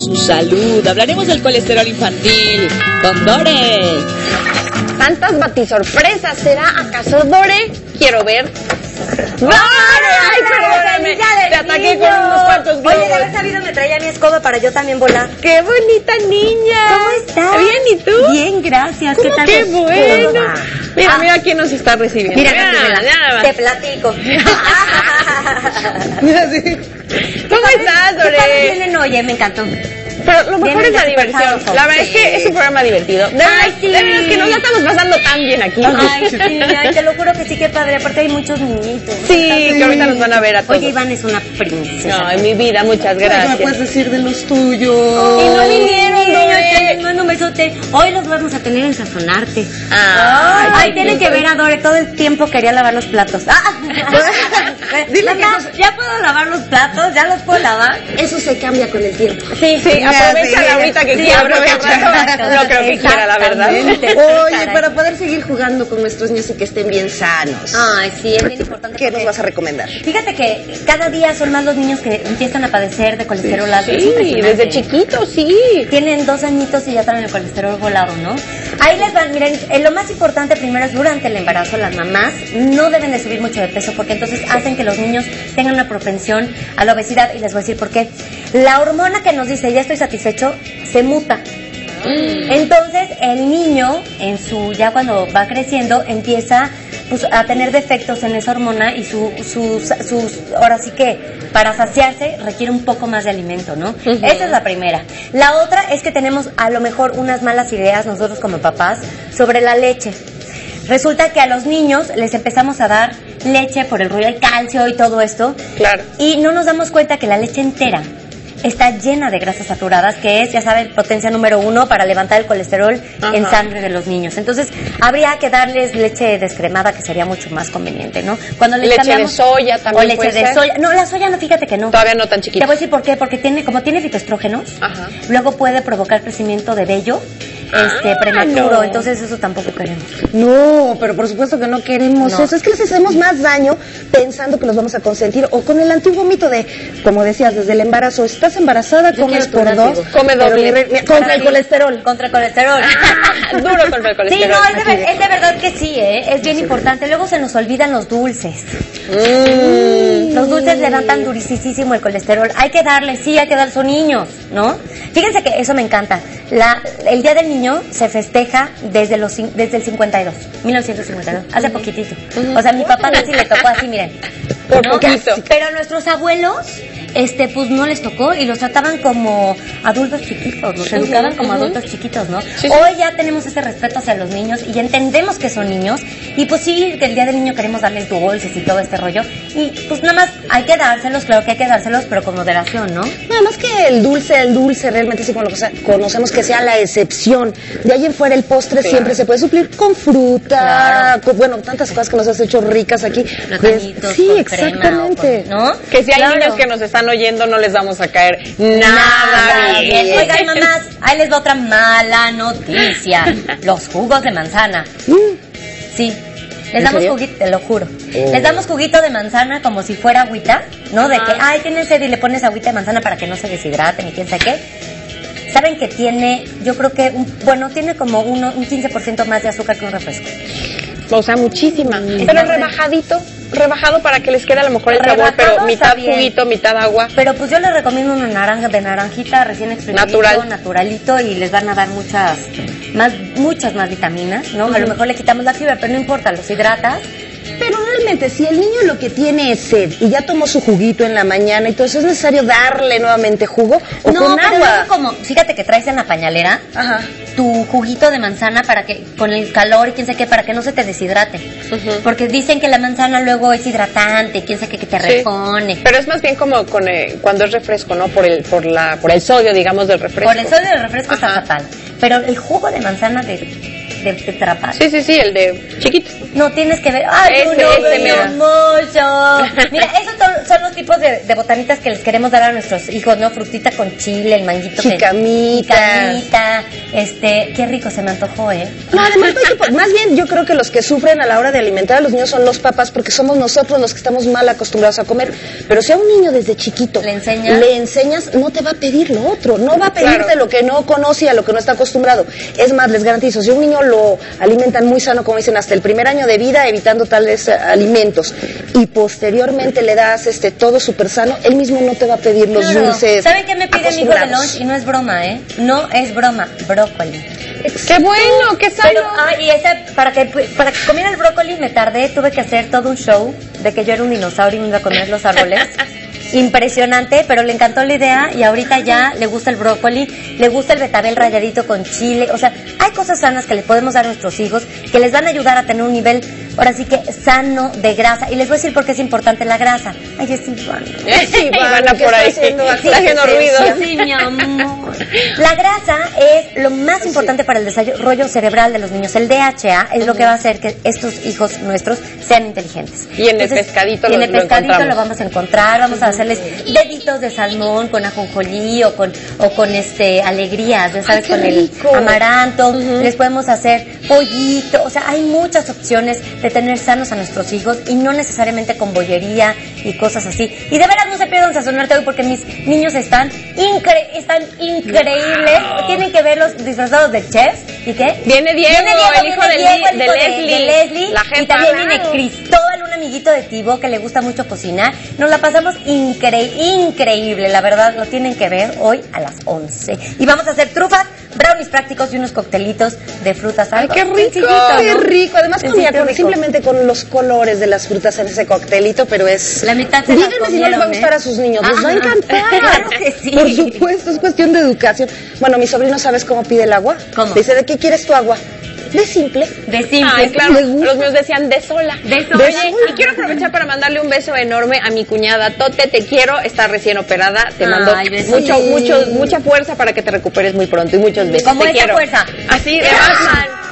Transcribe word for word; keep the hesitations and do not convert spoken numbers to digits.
su salud. Hablaremos del colesterol infantil con Dore. Tantas batisorpresas, ¿será acaso Dore? Quiero ver. ¡Dore! ¡Ay, perdóname! Te ataqué con unos cuantos globos. Oye, de haber sabido me traía mi escoba para yo también volar. ¡Qué bonita niña! ¿Cómo estás? Bien, ¿y tú? Bien, gracias. ¿Qué tal? ¡Qué bueno! Mira, Ah. mira quién nos está recibiendo. Mira, Mira, mira, nada más. te platico. Mira, sí. ¿Cómo estás, ¿Qué tal Dore? vienen? Oye, me encantó. Pero lo mejor Vienen es la ya diversión. despejados. La verdad es que es un programa divertido. De verdad, Ay, sí. de verdad es que nos la estamos pasando tan bien aquí. Ay, sí, ay, te lo juro que sí, qué padre, porque hay muchos niñitos. Sí, que ahorita nos van a ver a todos. Oye, Iván es una princesa. No, en mi vida, muchas ¿Qué me gracias. puedes decir de los tuyos? Y no vinieron, Dore. Les mando un besote. Hoy los vamos a tener en Sazonarte. Ay, Ay, tienen que ver a Dore. Todo el tiempo quería lavar los platos. Ah. Dile que Mamá, eso- ¿ya puedo lavar los platos? ¿Ya los puedo lavar? Eso se cambia con el tiempo. Sí, sí, aprovecha sí, ahorita que sí, quiera aprovecha. aprovechar. No creo que quiera, la verdad. Exactamente. Oye, Caray. para poder seguir jugando con nuestros niños y que estén bien sanos, Ay, sí, es bien importante. ¿qué nos porque- vas a recomendar? Fíjate que cada día son más los niños que empiezan a padecer de colesterol alto. Es Sí, impresionante. desde chiquitos, sí. Tienen dos añitos y ya traen el colesterol volado, ¿no? Ahí les van, miren, eh, lo más importante primero es durante el embarazo, las mamás no deben de subir mucho de peso porque entonces hacen que los niños tengan una propensión a la obesidad y les voy a decir por qué. La hormona que nos dice ya estoy satisfecho se muta. Entonces el niño en su ya cuando va creciendo empieza pues, a tener defectos en esa hormona y su, sus, sus ahora sí que para saciarse requiere un poco más de alimento, ¿no? Uh-huh. Esa es la primera. La otra es que tenemos a lo mejor unas malas ideas nosotros como papás sobre la leche. Resulta que a los niños les empezamos a dar leche por el rollo del calcio y todo esto. Claro. Y no nos damos cuenta que la leche entera está llena de grasas saturadas, que es, ya saben, potencia número uno para levantar el colesterol Ajá. en sangre de los niños. Entonces, habría que darles leche descremada, que sería mucho más conveniente, ¿no? Cuando les Leche cambiamos, de soya también o leche puede de ser. soya. No, la soya no, fíjate que no. Todavía no tan Te chiquito. voy a decir por qué, porque tiene, como tiene fitoestrógenos, Ajá. luego puede provocar crecimiento de vello, este, Ah, prematuro, no. entonces eso tampoco queremos. No, pero por supuesto que no queremos No. eso. Es que les hacemos más daño pensando que los vamos a consentir. O con el antiguo mito de, como decías, desde el embarazo, estás embarazada, Yo comes quiero tu por dos. látigo. Come pero doble. mi re- mi- contra el colesterol. Contra el colesterol. Duro contra el Sí, colesterol. no, es de, ver- es de verdad que sí, ¿eh? Es bien importante. Luego se nos olvidan los dulces. Mm. Los dulces levantan durisísimo el colesterol. Hay que darles, sí, hay que dar, son niños, ¿no? Fíjense que eso me encanta. La, el Día del Niño se festeja desde los cin- desde el cincuenta y dos, mil novecientos cincuenta y dos, hace poquitito. O sea, mi papá casi le tocó así, miren. Por ¿no? poquito. Pero a nuestros abuelos, este, pues no les tocó y los trataban como adultos chiquitos, los educaban como ujú. adultos chiquitos, ¿no? sí. Hoy ya tenemos ese respeto hacia los niños y entendemos que son niños y pues sí, que el Día del Niño queremos darles dulces y todo este rollo y pues nada más hay que dárselos, claro que hay que dárselos, pero con moderación, ¿no? Nada más que el dulce, el dulce realmente sí como lo cosa- conocemos que sea la excepción. De ahí en fuera el postre Claro. siempre se puede suplir con fruta, Claro. con, bueno, tantas cosas que nos has hecho ricas aquí. Pues, Platanitos sí, con exactamente. crema o con- ¿no? Que si hay Claro. niños que nos están oyendo, no les vamos a caer nada, Nada bien. bien. Oigan, mamás, ahí les va otra mala noticia. Los jugos de manzana. Sí. Les ¿En damos serio? juguito, te lo juro. Oh. Les damos juguito de manzana como si fuera agüita, ¿no? De Ajá. que, ay, tienen sed y le pones agüita de manzana para que no se deshidraten y quién sabe qué. Saben que tiene, yo creo que, un- bueno, tiene como uno, un quince por ciento más de azúcar que un refresco. O sea, muchísima. Mm. Pero rebajadito, rebajado para que les quede a lo mejor el sabor, Rebajado pero está mitad bien. juguito, mitad agua. Pero pues yo les recomiendo una naranja de naranjita recién exprimidito, Natural. naturalito y les van a dar muchas más muchas más vitaminas, ¿no? A lo mejor le quitamos la fibra, pero no importa, los hidratas. Pero realmente, si el niño lo que tiene es sed y ya tomó su juguito en la mañana, entonces es necesario darle nuevamente jugo o no, con pero agua. luego como, fíjate que traes en la pañalera Ajá. tu juguito de manzana para que, con el calor y quién sabe qué, para que no se te deshidrate. Ujú. Porque dicen que la manzana luego es hidratante, quién sabe qué, que te Sí. repone. Pero es más bien como con, eh, cuando es refresco, ¿no? Por el, por la, por el sodio, digamos, del refresco. Por el sodio del refresco está Ajá. fatal. Pero el jugo de manzana de, de, de trapar. Sí, sí, sí, el de chiquito. No, tienes que ver. ¡Ay, Ese, uno ese mero. hermoso! Mira, esos son, son los tipos de, de botanitas que les queremos dar a nuestros hijos, ¿no? Frutita con chile, el manguito. que- Jicamita. Jicamita. Este, qué rico, se me antojó, ¿eh? No, además, no hay que po- más bien yo creo que los que sufren a la hora de alimentar a los niños son los papás porque somos nosotros los que estamos mal acostumbrados a comer. Pero si a un niño desde chiquito ¿Le enseñas? le enseñas, no te va a pedir lo otro, no va a pedirte Claro. lo que no conoce y a lo que no está acostumbrado. Es más, les garantizo, si a un niño lo alimentan muy sano, como dicen, hasta el primer año de vida, evitando tales eh, alimentos, y posteriormente le das este todo súper sano, él mismo no te va a pedir los Claro. dulces. ¿Saben qué me pide mi hijo de acostumbrados. lunch? Y no es broma, ¿eh? No es broma, brócoli. ¡Qué bueno! ¡Qué sano! Pero, ah, y ese, para que, para que comiera el brócoli me tardé, tuve que hacer todo un show de que yo era un dinosaurio y me iba a comer los árboles. Impresionante, pero le encantó la idea y ahorita ya le gusta el brócoli, le gusta el betabel ralladito con chile. O sea, hay cosas sanas que le podemos dar a nuestros hijos que les van a ayudar a tener un nivel, ahora sí que sano de grasa. Y les voy a decir por qué es importante la grasa. Ay, es Iván. Sí, Ivana ¿qué por está ahí. haciendo aquí? Está haciendo ruido. Sí, mi amor. La grasa es lo más importante para el desarrollo cerebral de los niños. El D H A es lo que va a hacer que estos hijos nuestros sean inteligentes. Y en el pescadito y en lo- el lo pescadito encontramos. lo vamos a encontrar. Vamos a hacerles deditos de salmón con ajonjolí o con o con este alegrías, ya sabes, Ay, qué con el rico. amaranto. Les podemos hacer pollito. O sea, hay muchas opciones de tener sanos a nuestros hijos y no necesariamente con bollería y cosas así. Y de veras no se pierdan Sazonarte hoy porque mis niños están incre están increíbles. Tienen que verlos disfrazados de chefs. ¿Y qué? Viene Diego, el hijo de Diego, Li- el de hijo Leslie. de Leslie. La Y jefa, también claro. viene Cristóbal, un amiguito de Tibo que le gusta mucho cocinar. Nos la pasamos incre increíble, la verdad, lo tienen que ver hoy a las once. Y vamos a hacer trufas, brownies prácticos y unos coctelitos de frutas. Ay, qué rico, Sencillito, ¿no? Qué rico, además con, Sencillito, ya con- rico. simplemente con los colores de las frutas en ese coctelito, pero es... La mitad se la Díganme si no les va a comieron, gustar ¿eh? a sus niños, les va a Ajá. encantar. Claro que sí. Por supuesto, es cuestión de educación. Bueno, mi sobrino, ¿sabes cómo pide el agua? ¿Cómo? Dice, ¿de qué quieres tu agua? De simple. De simple. Ay, claro, Le gusta. los míos decían de sola. De sola. Oye, y quiero aprovechar para mandarle un beso enorme a mi cuñada Tote, te quiero, está recién operada, te Ay, mando besitos. mucho, mucho, mucha fuerza para que te recuperes muy pronto y muchos besos. ¿Cómo te esa quiero. fuerza? Así de Batman.